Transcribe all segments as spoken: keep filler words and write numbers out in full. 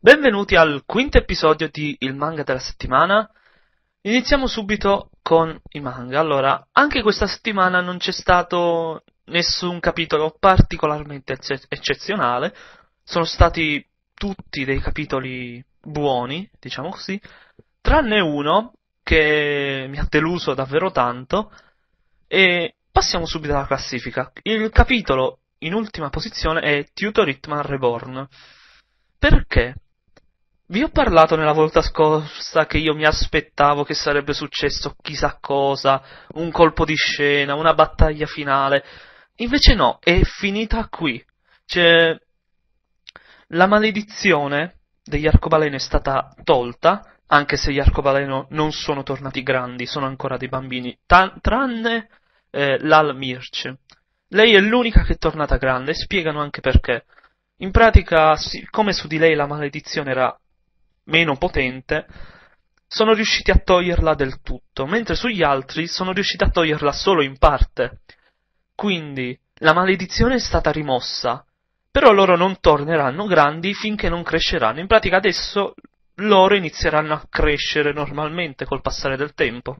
Benvenuti al quinto episodio di Il manga della settimana. Iniziamo subito con i manga. Allora, anche questa settimana non c'è stato nessun capitolo particolarmente ecce- eccezionale. Sono stati tutti dei capitoli buoni, diciamo così, tranne uno che mi ha deluso davvero tanto. E passiamo subito alla classifica. Il capitolo in ultima posizione è Tutor Hitman Reborn. Perché? Vi ho parlato nella volta scorsa che io mi aspettavo che sarebbe successo chissà cosa, un colpo di scena, una battaglia finale. Invece no, è finita qui. Cioè, la maledizione degli arcobaleno è stata tolta, anche se gli arcobaleno non sono tornati grandi, sono ancora dei bambini, ta- tranne eh, Lal Mirch. Lei è l'unica che è tornata grande, e spiegano anche perché. In pratica, siccome su di lei la maledizione era meno potente, sono riusciti a toglierla del tutto, mentre sugli altri sono riusciti a toglierla solo in parte. Quindi la maledizione è stata rimossa, però loro non torneranno grandi finché non cresceranno. In pratica adesso loro inizieranno a crescere normalmente col passare del tempo.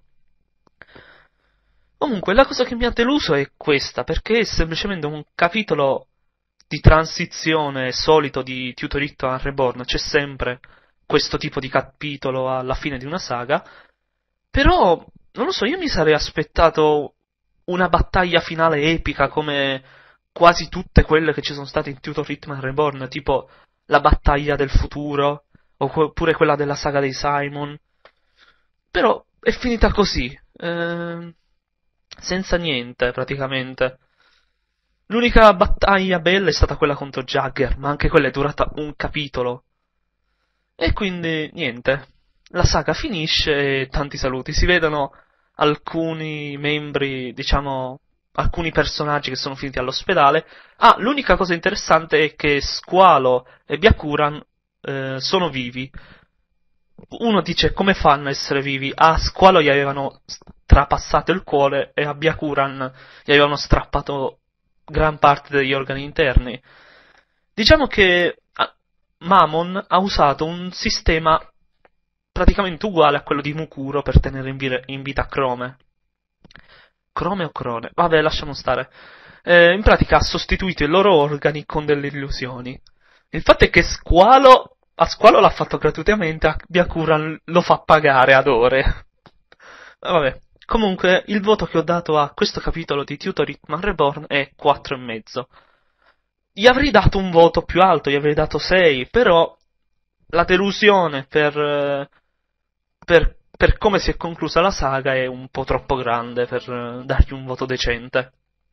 Comunque, la cosa che mi ha deluso è questa, perché è semplicemente un capitolo di transizione solito di Tutor Hitman Reborn. C'è sempre questo tipo di capitolo alla fine di una saga, però, non lo so, io mi sarei aspettato una battaglia finale epica come quasi tutte quelle che ci sono state in Tutor Hitman Reborn, tipo la battaglia del futuro, oppure quella della saga dei Simon. Però è finita così, eh, senza niente praticamente. L'unica battaglia bella è stata quella contro Jagger, ma anche quella è durata un capitolo. E quindi niente, la saga finisce e tanti saluti. Si vedono alcuni membri, diciamo, alcuni personaggi che sono finiti all'ospedale. Ah, l'unica cosa interessante è che Squalo e Byakuran eh, sono vivi. Uno dice come fanno a essere vivi? A Squalo gli avevano trapassato il cuore e a Byakuran gli avevano strappato gran parte degli organi interni. Diciamo che Mamon ha usato un sistema praticamente uguale a quello di Mukuro per tenere in, vita, in vita Chrome. Chrome o Crone? Vabbè, lasciamo stare. Eh, in pratica ha sostituito i loro organi con delle illusioni. Il fatto è che Squalo, a Squalo l'ha fatto gratuitamente, a Byakuran lo fa pagare ad ore. Vabbè. Comunque, il voto che ho dato a questo capitolo di Tutor Hitman Reborn è quattro e mezzo. Gli avrei dato un voto più alto, gli avrei dato sei, però la delusione per, per, per come si è conclusa la saga è un po' troppo grande per dargli un voto decente.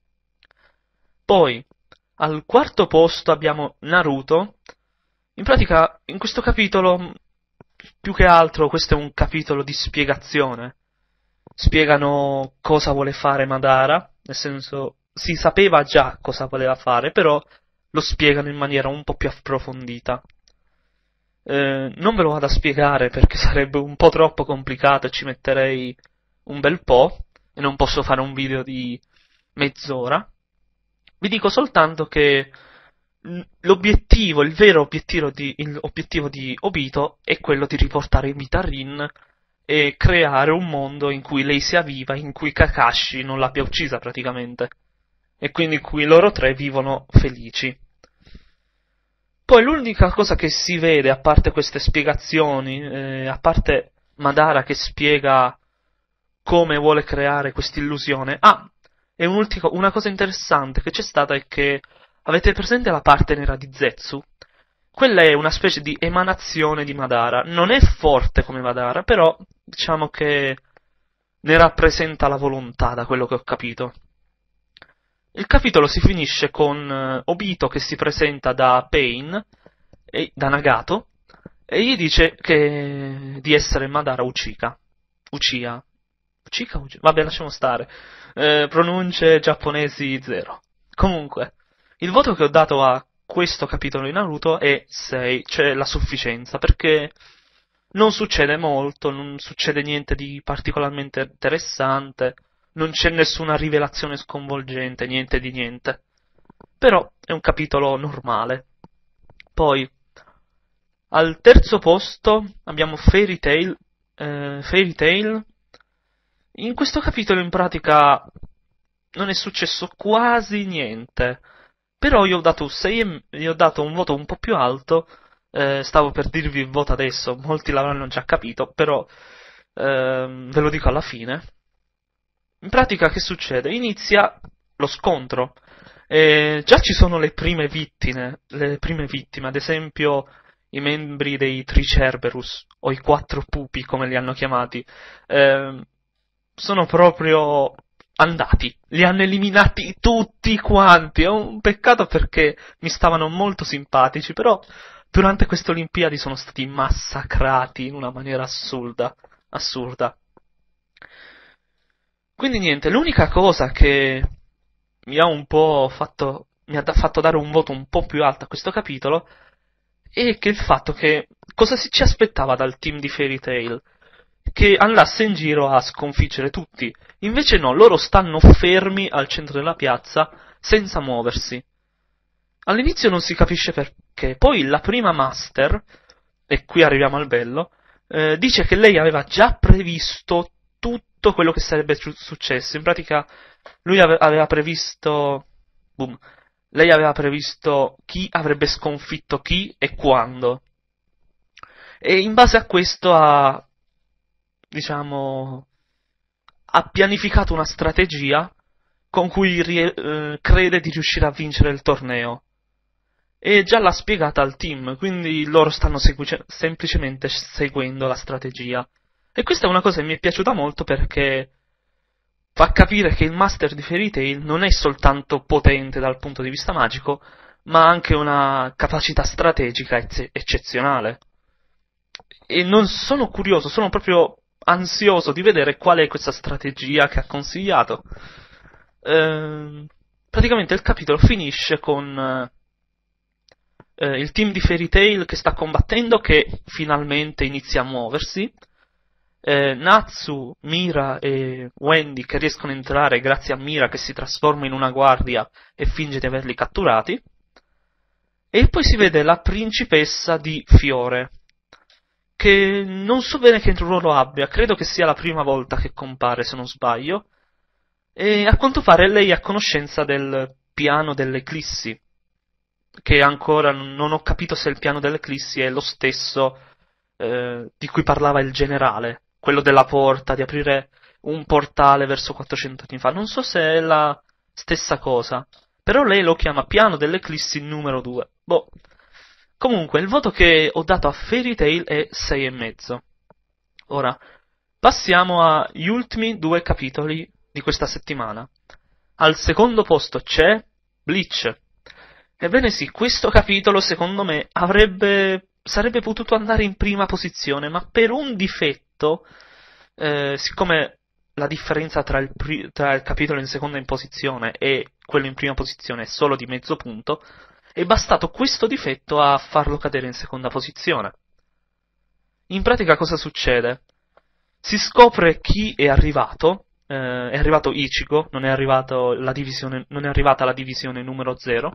Poi, al quarto posto abbiamo Naruto. In pratica, in questo capitolo, più che altro, questo è un capitolo di spiegazione. Spiegano cosa vuole fare Madara, nel senso, si sapeva già cosa voleva fare, però lo spiegano in maniera un po' più approfondita. Eh, non ve lo vado a spiegare perché sarebbe un po' troppo complicato e ci metterei un bel po' e non posso fare un video di mezz'ora. Vi dico soltanto che l'obiettivo, il vero obiettivo di, obiettivo di Obito è quello di riportare in vita Rin e creare un mondo in cui lei sia viva, in cui Kakashi non l'abbia uccisa praticamente, e quindi in cui loro tre vivono felici. Poi l'unica cosa che si vede, a parte queste spiegazioni, eh, a parte Madara che spiega come vuole creare quest'illusione, ah, e una cosa interessante che c'è stata è che, avete presente la parte nera di Zetsu? Quella è una specie di emanazione di Madara, non è forte come Madara, però diciamo che ne rappresenta la volontà, da quello che ho capito. Il capitolo si finisce con uh, Obito che si presenta da Pain, e, da Nagato, e gli dice che, di essere Madara Uchiha. Uchiha. Uchiha? Uchiha? Vabbè, lasciamo stare. Eh, pronunce giapponesi zero. Comunque, il voto che ho dato a questo capitolo di Naruto è sei, cioè la sufficienza, perché non succede molto, non succede niente di particolarmente interessante, non c'è nessuna rivelazione sconvolgente, niente di niente. Però è un capitolo normale. Poi, Al terzo posto abbiamo Fairy Tail. Eh, Fairy Tail. In questo capitolo in pratica non è successo quasi niente, però io ho dato, sei, io ho dato un voto un po' più alto. Eh, stavo per dirvi il voto adesso, molti l'avranno già capito, però ehm, ve lo dico alla fine. In pratica che succede? Inizia lo scontro. Eh, già ci sono le prime vittime, le prime vittime, ad esempio i membri dei Tricerberus, o i quattro pupi come li hanno chiamati, eh, sono proprio andati, li hanno eliminati tutti quanti. È un peccato perché mi stavano molto simpatici, però durante queste Olimpiadi sono stati massacrati in una maniera assurda, assurda. Quindi niente, l'unica cosa che mi ha un po' fatto, mi ha da- fatto dare un voto un po' più alto a questo capitolo è che il fatto che cosa si ci aspettava dal team di Fairy Tail? Che andasse in giro a sconfiggere tutti. Invece no, loro stanno fermi al centro della piazza senza muoversi. All'inizio non si capisce perché, poi la prima Master, e qui arriviamo al bello, eh, dice che lei aveva già previsto tutto quello che sarebbe su- successo. In pratica lui ave- aveva previsto... Boom. Lei aveva previsto chi avrebbe sconfitto chi e quando. E in base a questo ha, diciamo, ha pianificato una strategia con cui rie- eh, crede di riuscire a vincere il torneo. E già l'ha spiegata al team, quindi loro stanno segui- semplicemente seguendo la strategia. E questa è una cosa che mi è piaciuta molto perché fa capire che il Master di Fairy Tail non è soltanto potente dal punto di vista magico, ma ha anche una capacità strategica ecce- eccezionale. E non sono curioso, sono proprio ansioso di vedere qual è questa strategia che ha consigliato. Ehm, praticamente il capitolo finisce con eh, il team di Fairy Tail che sta combattendo, che finalmente inizia a muoversi. Eh, Natsu, Mira e Wendy che riescono a entrare grazie a Mira che si trasforma in una guardia e finge di averli catturati. E poi si vede la principessa di Fiore, che non so bene che ruolo abbia, credo che sia la prima volta che compare se non sbaglio, e a quanto pare lei è a conoscenza del piano dell'Eclissi, che ancora non ho capito se il piano dell'Eclissi è lo stesso eh, di cui parlava il generale, quello della porta, di aprire un portale verso quattrocento anni fa. Non so se è la stessa cosa, però lei lo chiama piano dell'Eclissi numero due. Boh. Comunque, il voto che ho dato a Fairy Tail è sei e mezzo. Ora, passiamo agli ultimi due capitoli di questa settimana. Al secondo posto c'è Bleach. Ebbene sì, questo capitolo secondo me avrebbe sarebbe potuto andare in prima posizione, ma per un difetto, eh, siccome la differenza tra il, pri- tra il capitolo in seconda in posizione e quello in prima posizione è solo di mezzo punto, è bastato questo difetto a farlo cadere in seconda posizione. In pratica cosa succede? Si scopre chi è arrivato, eh, è arrivato Ichigo, non è, arrivato la divisione, non è arrivata la divisione numero zero,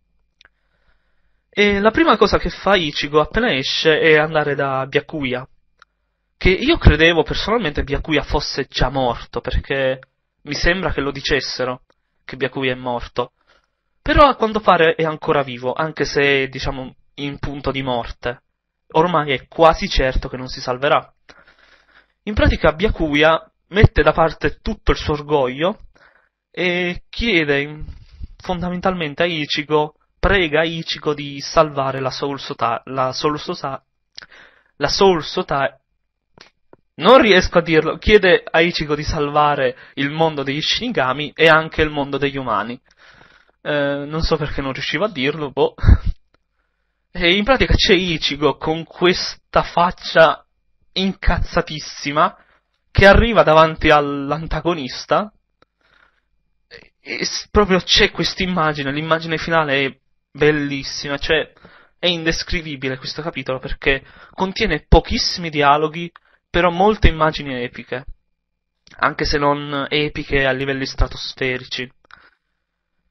e la prima cosa che fa Ichigo appena esce è andare da Byakuya, che io credevo personalmente Byakuya fosse già morto, perché mi sembra che lo dicessero, che Byakuya è morto. Però a quanto pare è ancora vivo, anche se, diciamo, in punto di morte. Ormai è quasi certo che non si salverà. In pratica Byakuya mette da parte tutto il suo orgoglio e chiede fondamentalmente a Ichigo, prega Ichigo di salvare la Soul Society, la Soul Society, la Soul Society, non riesco a dirlo, chiede a Ichigo di salvare il mondo degli Shinigami e anche il mondo degli umani. Eh, non so perché non riuscivo a dirlo, boh. E in pratica c'è Ichigo con questa faccia incazzatissima che arriva davanti all'antagonista e, e proprio c'è questa immagine, l'immagine finale è bellissima, cioè è indescrivibile questo capitolo perché contiene pochissimi dialoghi, però molte immagini epiche, anche se non epiche a livelli stratosferici.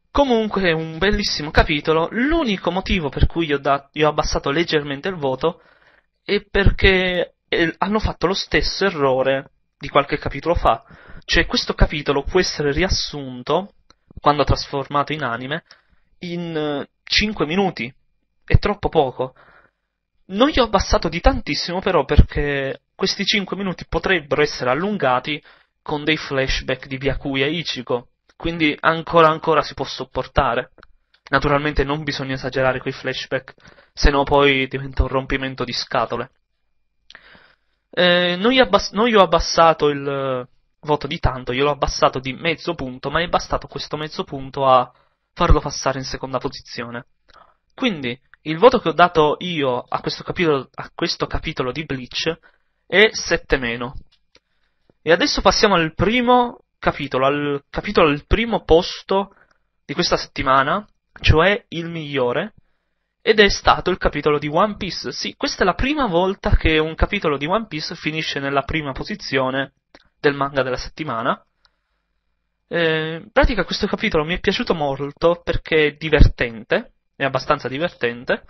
Comunque è un bellissimo capitolo. L'unico motivo per cui io, da- io ho abbassato leggermente il voto è perché eh, hanno fatto lo stesso errore di qualche capitolo fa. Cioè, questo capitolo può essere riassunto, quando trasformato in anime, in eh, cinque minuti. È troppo poco. Non gli ho abbassato di tantissimo, però, perché questi cinque minuti potrebbero essere allungati con dei flashback di Byakuya e Ichigo. Quindi ancora ancora si può sopportare. Naturalmente non bisogna esagerare coi flashback, se no poi diventa un rompimento di scatole. Eh, non, gli abbass- non gli ho abbassato il eh, voto di tanto, gliel'ho abbassato di mezzo punto, ma è bastato questo mezzo punto a farlo passare in seconda posizione. Quindi, il voto che ho dato io a questo capitolo, a questo capitolo di Bleach è sette meno. E adesso passiamo al primo capitolo, al capitolo al primo posto di questa settimana, cioè il migliore, ed è stato il capitolo di One Piece. Sì, questa è la prima volta che un capitolo di One Piece finisce nella prima posizione del manga della settimana. Eh, in pratica questo capitolo mi è piaciuto molto perché è divertente, è abbastanza divertente,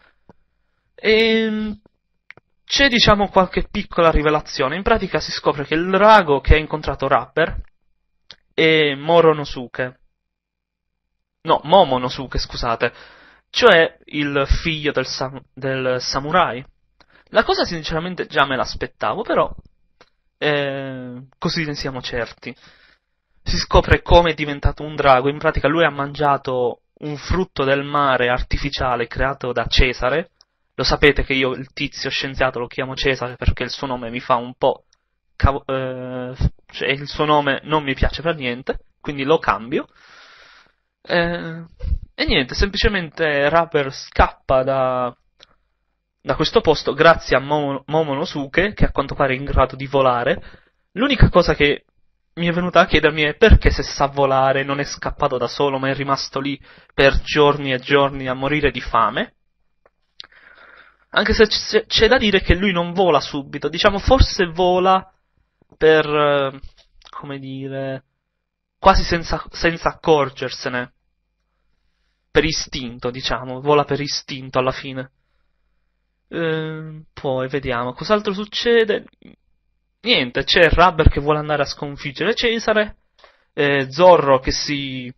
e c'è, diciamo, qualche piccola rivelazione. In pratica si scopre che il drago che ha incontrato Rapper è Moronosuke. No, Momonosuke, scusate. Cioè il figlio del, sam- del samurai. La cosa sinceramente già me l'aspettavo, però eh, così ne siamo certi. Si scopre come è diventato un drago. In pratica lui ha mangiato un frutto del mare artificiale creato da Cesare. Lo sapete che io il tizio scienziato lo chiamo Cesare perché il suo nome mi fa un po' cavo- eh, cioè il suo nome non mi piace per niente, quindi lo cambio. Eh, e niente, semplicemente Rapper scappa da, da questo posto grazie a Momo- Momonosuke, che a quanto pare è in grado di volare. L'unica cosa che mi è venuta a chiedermi è perché, se sa volare, non è scappato da solo ma è rimasto lì per giorni e giorni a morire di fame. Anche se c- c'è da dire che lui non vola subito, diciamo forse vola per, eh, come dire, quasi senza, senza accorgersene. Per istinto, diciamo, vola per istinto alla fine. Ehm, poi vediamo, cos'altro succede? Niente, c'è Rubber che vuole andare a sconfiggere Cesare, eh, Zorro che si,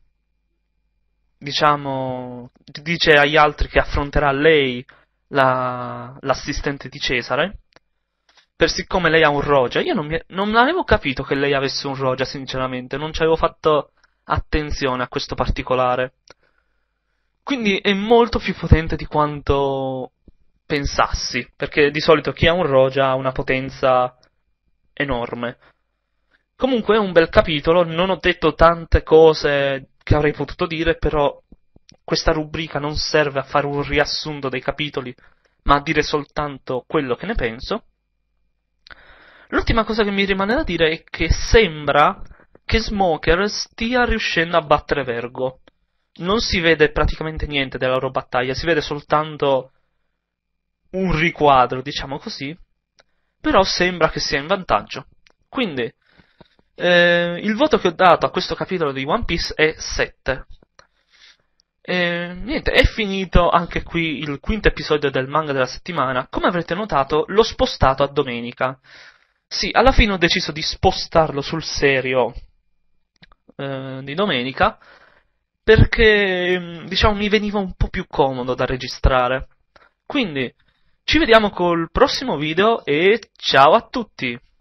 diciamo, dice agli altri che affronterà lei, la, l'assistente di Cesare, per siccome lei ha un Roja. Io non, mi, non avevo capito che lei avesse un Roja, sinceramente, non ci avevo fatto attenzione a questo particolare. Quindi è molto più potente di quanto pensassi, perché di solito chi ha un Roja ha una potenza enorme. Comunque è un bel capitolo, non ho detto tante cose che avrei potuto dire, però questa rubrica non serve a fare un riassunto dei capitoli, ma a dire soltanto quello che ne penso. L'ultima cosa che mi rimane da dire è che sembra che Smoker stia riuscendo a battere Vergo. Non si vede praticamente niente della loro battaglia, si vede soltanto un riquadro, diciamo così, però sembra che sia in vantaggio. Quindi, eh, il voto che ho dato a questo capitolo di One Piece è sette. E, niente, è finito anche qui il quinto episodio del manga della settimana. Come avrete notato, l'ho spostato a domenica. Sì, alla fine ho deciso di spostarlo sul serio eh, di domenica, perché, diciamo, mi veniva un po' più comodo da registrare. Quindi, ci vediamo col prossimo video e ciao a tutti!